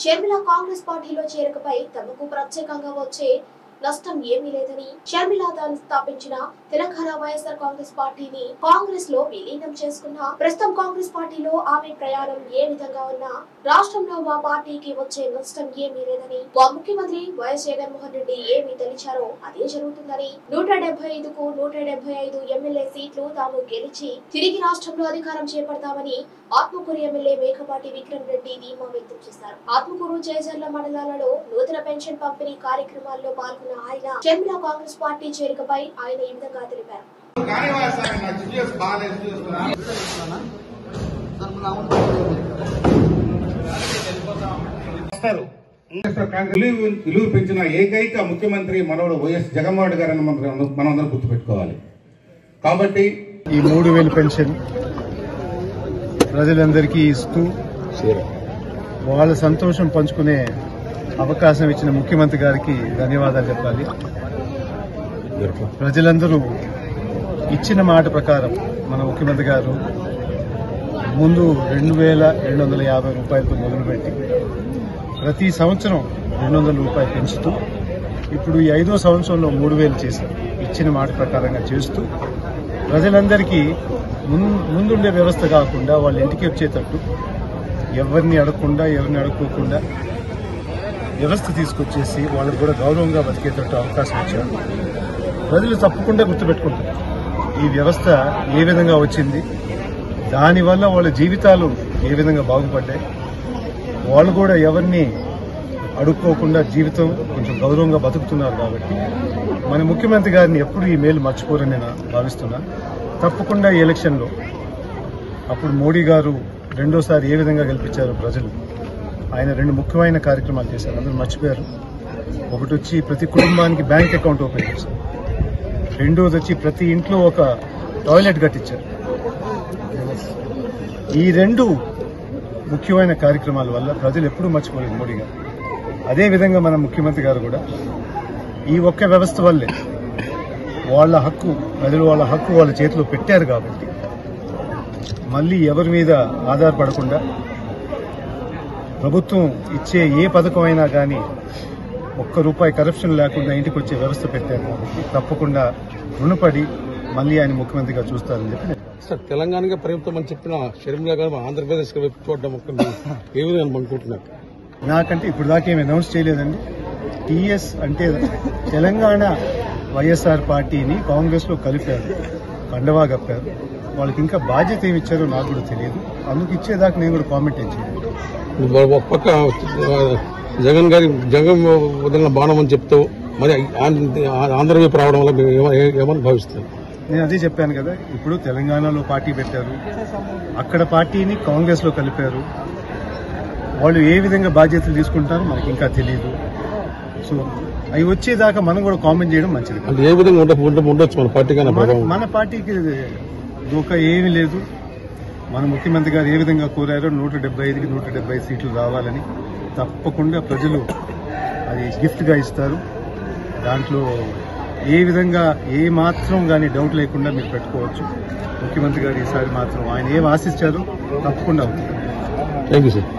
షర్మిల కాంగ్రెస్ పార్టీలో చేరికపై తమకు ప్రత్యేకంగా వచ్చే నష్టం ఏమీ లేదని షర్మిల తాను స్థాపించిన తెలంగాణ వైఎస్ఆర్ కాంగ్రెస్ పార్టీని కాంగ్రెస్ లో విలీనం చేసుకున్న ప్రస్తుతం కాంగ్రెస్ పార్టీలో ఆమె ప్రయాణం ఏ విధంగా ఉన్నా రాష్ట్రంలో మా పార్టీకి వచ్చే నష్టం ఏమీ లేదని మా ముఖ్యమంత్రి వైఎస్ జగన్మోహన్ రెడ్డి ఏమి తెలిచారో అదే జరుగుతుందని 175కు 175 ఎమ్మెల్యే సీట్లు తాము గెలిచి తిరిగి రాష్ట్రంలో అధికారం చేపడతామని ఆత్మకూరు ఎమ్మెల్యే మేకపాటి విక్రమ్ రెడ్డి ధీమా వ్యక్తం చేశారు. ఆత్మకూరు జయజర్ల మండలాలలో నూతన పెన్షన్ పంపిణీ కార్యక్రమాల్లో పాల్గొన్న ఆయన షర్మిల కాంగ్రెస్ పార్టీ చేరికపై ఆయన ఈ విధంగా తెలిపారు. విలువ పెంచిన ఏకైక ముఖ్యమంత్రి మనోడు వైఎస్ జగన్మోహన్ రెడ్డి గారని మనందరం గుర్తుపెట్టుకోవాలి. కాబట్టి ఈ 3000 పెన్షన్ ప్రజలందరికీ ఇస్తూ వాళ్ళ సంతోషం పంచుకునే అవకాశం ఇచ్చిన ముఖ్యమంత్రి గారికి ధన్యవాదాలు చెప్పాలి. ప్రజలందరూ ఇచ్చిన మాట ప్రకారం మన ముఖ్యమంత్రి గారు ముందు 2250 రూపాయలతో మొదలుపెట్టి ప్రతి సంవత్సరం 200 రూపాయలు పెంచుతూ ఇప్పుడు ఈ 5వ సంవత్సరంలో 3000 చేశారు. ఇచ్చిన మాట ప్రకారంగా చేస్తూ ప్రజలందరికీ ముందుండే వ్యవస్థ కాకుండా వాళ్ళ ఇంటికి వచ్చేటట్టు ఎవరిని అడగకుండా ఎవరిని అడుక్కోకుండా వ్యవస్థ తీసుకొచ్చేసి వాళ్ళకు కూడా గౌరవంగా బతికేటట్టు అవకాశం ఇచ్చారు. ప్రజలు తప్పకుండా గుర్తుపెట్టుకుంటారు ఈ వ్యవస్థ ఏ విధంగా వచ్చింది, దానివల్ల వాళ్ళ జీవితాలు ఏ విధంగా బాగుపడ్డాయి, వాళ్ళు కూడా ఎవరిని అడుక్కోకుండా జీవితం కొంచెం గౌరవంగా బతుకుతున్నారు. కాబట్టి మన ముఖ్యమంత్రి గారిని ఎప్పుడు ఈ మేలు మర్చిపోరని నేను భావిస్తున్నా. తప్పకుండా ఈ ఎలక్షన్లో అప్పుడు మోడీ గారు రెండోసారి ఏ విధంగా గెలిపించారో ప్రజలు, ఆయన 2 ముఖ్యమైన కార్యక్రమాలు చేశారు, అందరూ మర్చిపోయారు. ఒకటి వచ్చి ప్రతి కుటుంబానికి బ్యాంక్ అకౌంట్ ఓపెన్ చేశారు, రెండోది వచ్చి ప్రతి ఇంట్లో ఒక టాయిలెట్ కట్టించారు. ఈ 2 ముఖ్యమైన కార్యక్రమాల వల్ల ప్రజలు ఎప్పుడూ మర్చిపోలేదు మోడీ గారు. అదేవిధంగా మన ముఖ్యమంత్రి గారు కూడా ఈ ఒక్క వ్యవస్థ వల్లే వాళ్ళ హక్కు, ప్రజలు వాళ్ళ హక్కు వాళ్ళ చేతిలో పెట్టారు. కాబట్టి మళ్ళీ ఎవరి మీద ఆధారపడకుండా ప్రభుత్వం ఇచ్చే ఏ పథకం అయినా కానీ ₹1 కరప్షన్ లేకుండా ఇంటికి వచ్చే వ్యవస్థ పెట్టారు. కాబట్టి తప్పకుండా రుణపడి మళ్ళీ ఆయన ముఖ్యమంత్రిగా చూస్తారని చెప్పి సార్, తెలంగాణగా పరిమితం అని చెప్పిన షర్మిల గారు ఆంధ్రప్రదేశ్ చూడడం ఏ విధంగా అనుకుంటున్నారు? నాకంటే ఇప్పుడు దాకా ఏమి అనౌన్స్ చేయలేదండి. టీఎస్ అంటే తెలంగాణ వైఎస్ఆర్ పార్టీని కాంగ్రెస్ లో కలిపారు, కండవా కప్పారు. వాళ్ళకి ఇంకా బాధ్యత ఏమి ఇచ్చారో నాకు కూడా తెలియదు. అందుకు ఇచ్చేదాకా నేను కూడా కామెంట్ చేయలేదు. ఒక పక్క జగన్ వదిలిన బాణం అని చెప్తూ మరి ఆంధ్రప్రదేశ్ రావడం వల్ల ఏమని భావిస్తారు? నేను అదే చెప్పాను కదా, ఇప్పుడు తెలంగాణలో పార్టీ పెట్టారు, అక్కడ పార్టీని కాంగ్రెస్ లో కలిపారు. వాళ్ళు ఏ విధంగా బాధ్యతలు తీసుకుంటారో మనకి ఇంకా తెలియదు. సో అవి వచ్చేదాకా మనం కూడా కామెంట్ చేయడం మంచిది. ఏ విధంగా ఉండొచ్చు మన పార్టీ? మన పార్టీకి దూకా ఏమీ లేదు. మన ముఖ్యమంత్రి గారు ఏ విధంగా కోరారో 175కి 175 సీట్లు రావాలని తప్పకుండా ప్రజలు అది గిఫ్ట్ గా ఇస్తారు. దాంట్లో ఏ విధంగా ఏ మాత్రం కానీ డౌట్ లేకుండా మీరు పెట్టుకోవచ్చు. ముఖ్యమంత్రి గారు ఈసారి మాత్రం ఆయన ఏం ఆశించారో తప్పకుండా అవుతుంది. Thank you sir.